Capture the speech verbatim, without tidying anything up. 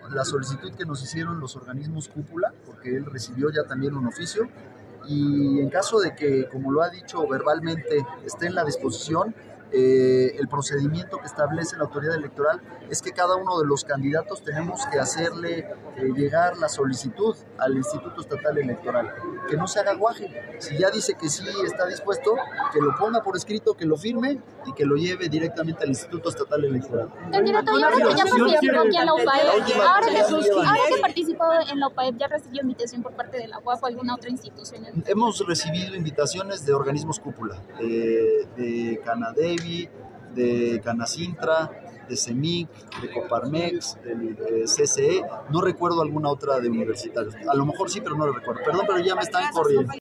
la solicitud que nos hicieron los organismos cúpula, porque él recibió ya también un oficio, y en caso de que, como lo ha dicho verbalmente, esté en la disposición, eh, el procedimiento que establece la autoridad electoral es que cada uno de los candidatos tenemos que hacerle eh, llegar la solicitud al Instituto Estatal Electoral, que no se haga guaje. Si ya dice que sí está dispuesto, que lo ponga por escrito, que lo firme y que lo lleve directamente al Instituto Estatal Electoral. Candidato, y ahora que ya participó aquí en la U P A E, ahora que, ahora que participó en la U P A E, ¿ya recibió invitación por parte de la U A P o alguna otra institución? Hemos recibido invitaciones de organismos cúpula, de, de Canadevi, de Canacintra, de CEMIC, de Coparmex, del de C C E, no recuerdo alguna otra de universitarios, a lo mejor sí, pero no lo recuerdo, perdón, pero ya me están corriendo.